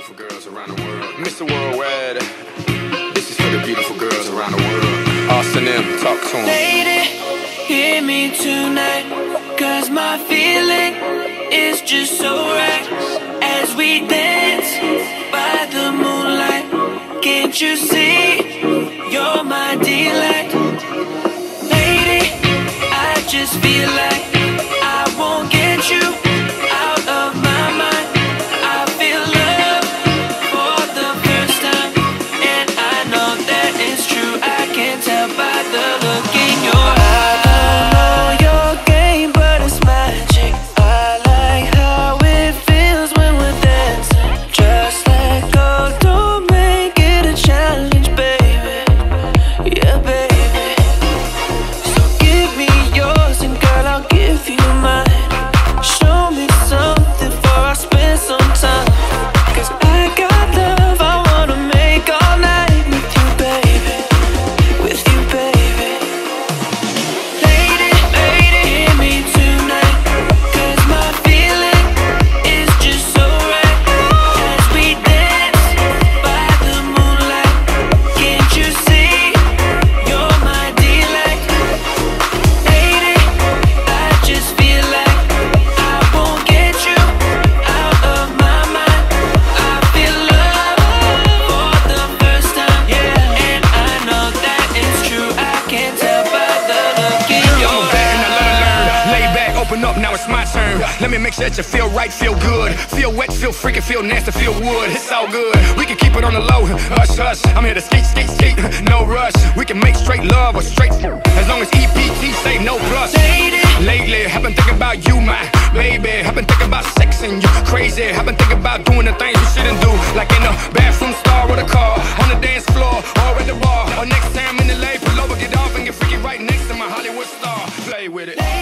beautiful girls around the world. Mr. Worldwide, this is for the beautiful girls around the world. Austin M, talk to 'em. Lady, hear me tonight, 'cause my feeling is just so right. As we dance by the moonlight, can't you see you're my delight? Lady, I just feel like I won't get you out of my mind. I feel love for the first time, and I know that it's true. I can tell by the look in your eyes. I don't know your game, but it's magic. I like how it feels when we're dancing. Just let go, don't make it a challenge, baby. Yeah, baby. So give me yours, and girl, I'll give you mine. Show me something before I spend some time, 'cause I got love I wanna make all night with you, baby. With you, baby. Lady, lady, hear me tonight, 'cause my feeling is just so right. As we dance by the moonlight, can't you see you're my delight? Lady, I just feel like I won't get you out of my mind. I feel love for the first time, yeah, and I know that it's true. I can tell by the look in Girl, your I'm back and I love to learn. eyes. Lay back, open up, now it's my turn. Let me make sure that you feel right, feel good. Feel wet, feel freaky, feel nasty, feel wood. It's all good. We can keep it on the low. Hush, hush. I'm here to skate, skate, skate. No rush. We can make straight love or straight as long as EPT say no plus. Lady, Lately, I've been thinking about you, my baby. I've been thinking about sexing you crazy. I've been thinking about doing the things we shouldn't do, like in a bathroom stall with a car, on the dance floor, or at the bar, or next time in the lay. Pull over, get off, and get freaky right next to my Hollywood star. Play with it.